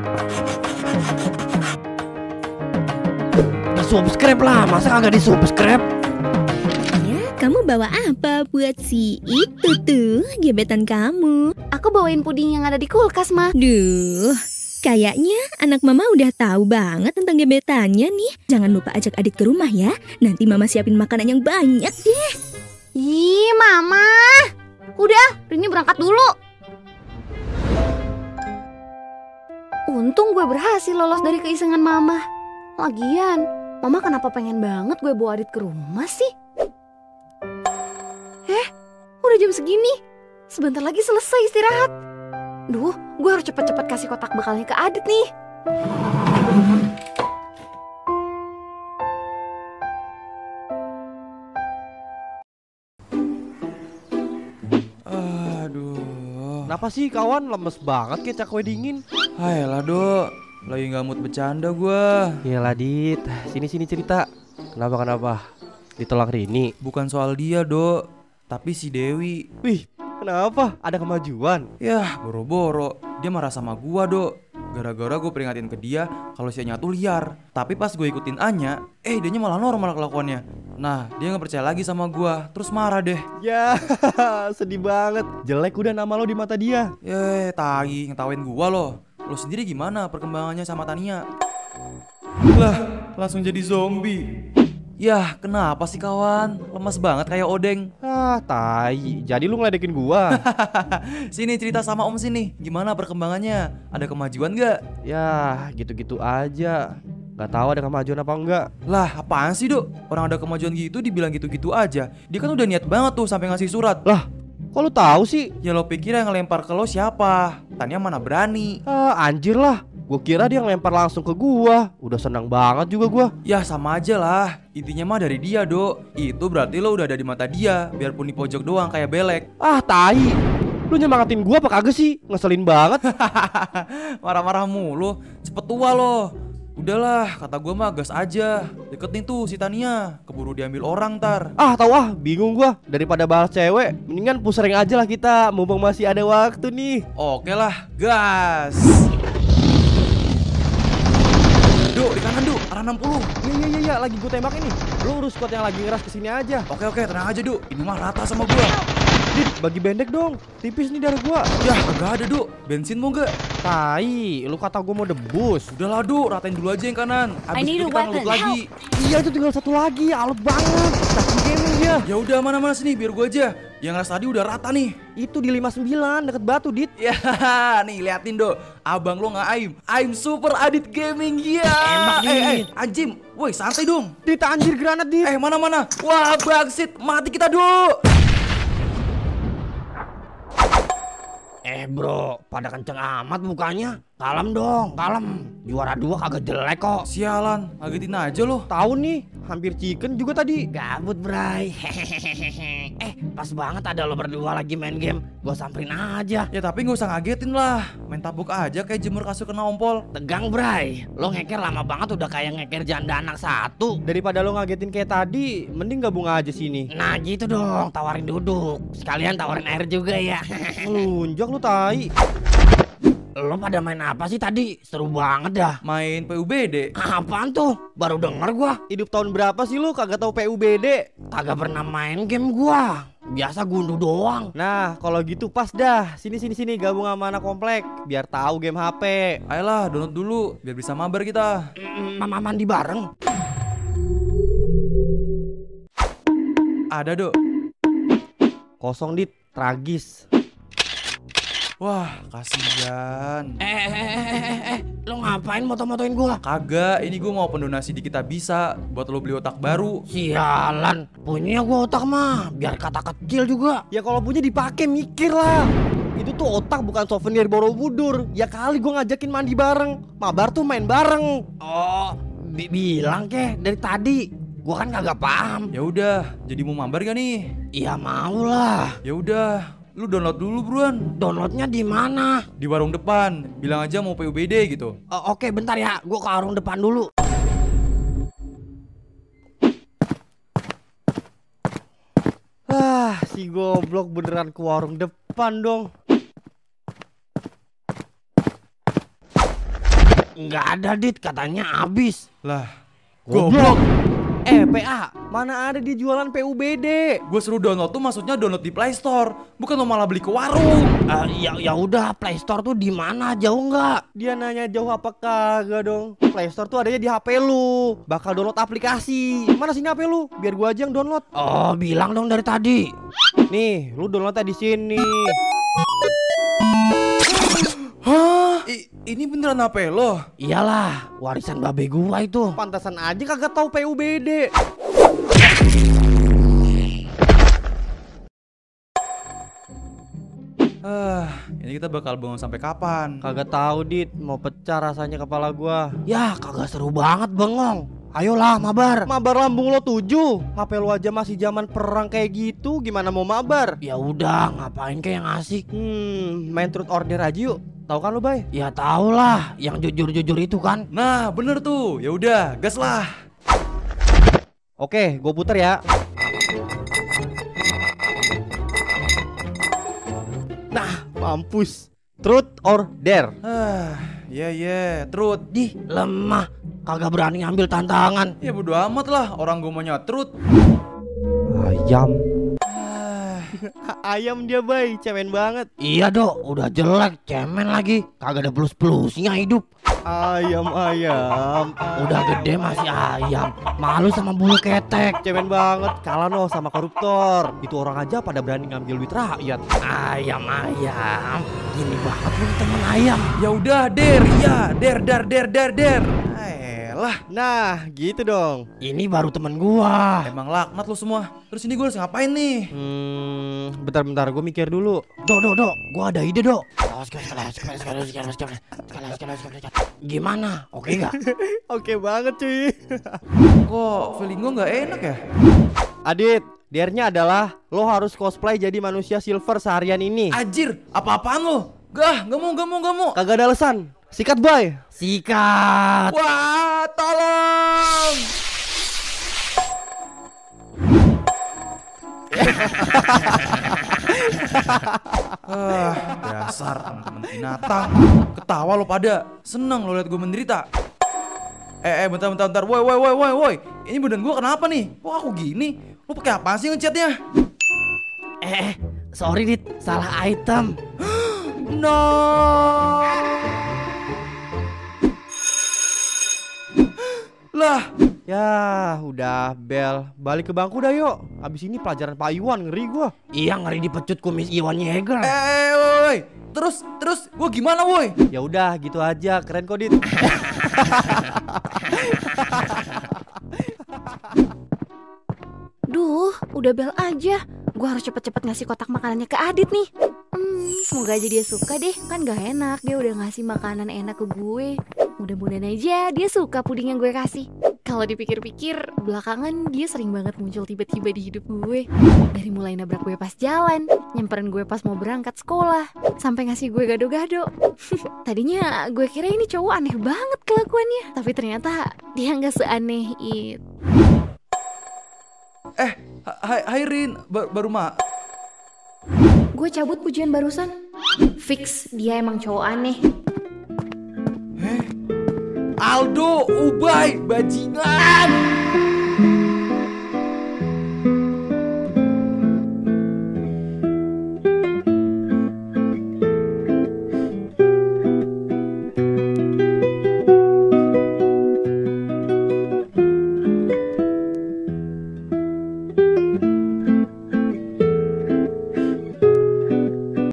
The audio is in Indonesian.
Subscribe lah, masa kagak di subscribe? Ya, kamu bawa apa buat si itu tuh gebetan kamu? Aku bawain puding yang ada di kulkas, Ma. Duh, kayaknya anak mama udah tahu banget tentang gebetannya nih. Jangan lupa ajak Adit ke rumah ya. Nanti mama siapin makanan yang banyak deh. Ih, Mama. Udah, Rini berangkat dulu. Untung gue berhasil lolos dari keisengan Mama. Lagian, Mama kenapa pengen banget gue bawa Adit ke rumah sih? Udah jam segini. Sebentar lagi selesai istirahat. Duh, gue harus cepet-cepet kasih kotak bekalnya ke Adit nih. Aduh. Kenapa sih kawan, lemes banget kayak cakwe dingin? Hayalah Dok, lagi gak mood bercanda gua. Iyalah Dit, sini cerita. Kenapa? Ditolak Rini? Bukan soal dia Dok, tapi si Dewi. Wih, kenapa? Ada kemajuan? Yah, boro-boro dia marah sama gua Dok. Gara-gara gue peringatin ke dia kalau si Anya tuh liar. Tapi pas gue ikutin Anya, dianya malah normal kelakuannya. Nah, dia gak percaya lagi sama gua, terus marah deh. Ya, sedih banget. Jelek udah nama lo di mata dia. Tai, ngetawain gua loh. Lo sendiri gimana perkembangannya sama Tania? Lah, langsung jadi zombie. Yah, kenapa sih kawan? Lemas banget kayak odeng. Ah, tai. Jadi lu ngeledekin gua. Sini cerita sama Om sini. Gimana perkembangannya? Ada kemajuan gak? Ya, gitu-gitu aja. Gak tahu ada kemajuan apa enggak. Lah, apaan sih Dok? Orang ada kemajuan gitu dibilang gitu-gitu aja. Dia kan udah niat banget tuh sampai ngasih surat. Lah, kok lu tahu sih? Ya lo pikir yang ngelempar ke lo siapa? Tania mana berani. Ah, anjir lah. Gua kira dia ngelempar langsung ke gua. Udah senang banget juga gua. Ya sama aja lah. Intinya mah dari dia Dok. Itu berarti lo udah ada di mata dia. Biarpun di pojok doang kayak belek. Ah, tai. Lu nyemangatin gua apa kagak sih? Ngeselin banget. Marah-marah mulu. Cepet tua lo. Udahlah, kata gue mah gas aja. Deketin tuh si Tania. Keburu diambil orang ntar. Ah, tahu ah, bingung gua. Daripada balas cewek, mendingan pusering aja lah kita. Mumpung masih ada waktu nih. Oke lah, gas. Duk, di kanan Duk, arah 60. Iya, lagi gua tembak ini. Lu urus squad yang lagi ngeras kesini aja. Oke, tenang aja Duk. Ini mah rata sama gua. Dit, bagi bendek dong. Tipis nih darah gua. Yah, kagak ada Duk. Bensin mau gak? Tai, lu kata gua mau debus. Udahlah Duk, ratain dulu aja yang kanan. Abis itu kita ngelut lagi. Iya, itu tinggal satu lagi. Alot banget. Cacing gaming dia. Ya udah, mana sini biar gua aja. Yang ngeras tadi udah rata nih. Itu di 59 deket batu, Dit. Ya, nih liatin Dok. Abang lo nggak aim. Aim Super Adit Gaming ya. Tembak, Dit. Anjim. Woi, santai dong. Dit, anjir granat, Dit. Mana? Wah, bangsit. Mati kita, Dok. Bro, pada kenceng amat mukanya. Kalem dong, kalem. Juara 2 kagak jelek kok. Sialan, ngagetin aja lo. Tahu nih, hampir chicken juga tadi. Gabut, Bray. Pas banget ada lo berdua lagi main game. Gua samperin aja. Ya tapi gak usah ngagetin lah. Main tabuk aja kayak jemur kasur kena ompol. Tegang, Bray. Lo ngeker lama banget udah kayak ngeker janda anak satu. Daripada lo ngagetin kayak tadi, mending gabung aja sini. Nah gitu dong, tawarin duduk. Sekalian tawarin air juga ya. Lunjak lu tai. Lo pada main apa sih tadi? Seru banget dah. Main PUBD. Apaan tuh? Baru denger gua. Hidup tahun berapa sih lu kagak tahu PUBD? Kagak pernah main game gua. Biasa gunduh doang. Nah, kalau gitu pas dah. Sini gabung sama anak komplek biar tahu game HP. Ayolah, download dulu biar bisa mabar kita. Mama mandi bareng. Ada, Dok. Kosong, Dit. Tragis. Wah, kasihan. Lo ngapain moto-motoin gua? Kagak, ini gue mau pendonasi di Kita Bisa buat lo beli otak baru. Sialan, punya gua otak mah biar kata kecil juga. Ya kalau punya dipakai mikir lah. Itu tuh otak bukan souvenir Borobudur. Ya kali gua ngajakin mandi bareng. Mabar tuh main bareng. Oh, bilang kek dari tadi. Gua kan kagak paham. Ya udah, jadi mau mabar gak nih? Iya mau lah. Ya udah. Lu download dulu buruan. Downloadnya di mana? Di warung depan. Bilang aja mau PUBD gitu. Oke, bentar ya. Gua ke warung depan dulu. Si goblok beneran ke warung depan dong. Nggak ada Dit, katanya habis. Lah, Goblok. PA, mana ada dia jualan PUBD? gue suruh download tuh maksudnya download di Play Store, bukan lo malah beli ke warung. Ya udah, Play Store tuh di mana? Jauh nggak? Dia nanya jauh apa kagak dong. Play Store tuh adanya di HP lu. Bakal download aplikasi. Mana sini HP lu? Biar gua aja yang download. Oh, bilang dong dari tadi. Nih, lu downloadnya di sini. Hah? Ini beneran HP lo? Iyalah, warisan babe gua itu. Pantasan aja kagak tahu PUBD. Ini kita bakal bengong sampai kapan? Kagak tahu Dit, mau pecah rasanya kepala gua. Ya, kagak seru banget bengong. Ayolah mabar. Mabar lambung lo 7. HP lo aja masih zaman perang kayak gitu, gimana mau mabar? Ya udah, ngapain kayak yang asik? Main truth order aja yuk. Tahu kan lo, Bay? Ya tau lah, yang jujur-jujur itu kan. Nah, bener tuh. Ya udah, gas lah. Oke, gue puter ya. Nah, mampus. Truth or dare? Truth. Dih, lemah. Kagak berani ngambil tantangan. Ya bodo amat lah, orang gue maunya truth. Ayam. Ayam dia, Bay, cemen banget. Iya dok, udah jelek, cemen lagi. Kagak ada plus-plusnya hidup. Ayam. Udah gede masih ayam. Malu sama bulu ketek. Cemen banget, kalah no sama koruptor. Itu orang aja pada berani ngambil duit rakyat. Ayam. Gini banget lu temen ayam. Ya udah, der. Lah, nah gitu dong. Ini baru temen gua. Emang laknat lu semua. Terus ini gue harus ngapain nih? Bentar, gue mikir dulu. Dok, gua ada ide dok. Gimana? Oke nggak? Oke banget cuy. Kok feeling gue nggak enak ya? Adit, dare-nya adalah lo harus cosplay jadi manusia silver seharian ini. Anjir, apa-apaan lo? Gak mau. Kagak ada alasan. Sikat boy. Sikat. Wah, tolong. Dasar teman-teman binatang. Ketawa lo pada. Seneng lo liat gue menderita. Bentar. Woi. Ini badan gue kenapa nih? Kok aku gini? Lo pakai apa sih ngechatnya? Sorry Dit, salah item. No. Lah, ya udah Bel, balik ke bangku dah yuk. Abis ini pelajaran Pak Iwan, ngeri gua. Iya, ngeri dipecut kumis Iwan Yeager. Woi. Terus gua gimana woi? Ya udah gitu aja, keren kok Dit. Duh, udah bel aja. Gue harus cepet-cepet ngasih kotak makanannya ke Adit nih. Semoga aja dia suka deh. Kan gak enak, dia udah ngasih makanan enak ke gue. Mudah-mudahan aja dia suka puding yang gue kasih. Kalau dipikir-pikir, belakangan dia sering banget muncul tiba-tiba di hidup gue. Dari mulai nabrak gue pas jalan, nyamperin gue pas mau berangkat sekolah, sampai ngasih gue gado-gado. Tadinya gue kira ini cowok aneh banget kelakuannya, tapi ternyata dia gak seaneh itu. Hai Rin, baru mak. Gue cabut pujian barusan. Fix, dia emang cowok aneh. Aldo, Ubay, bajingan.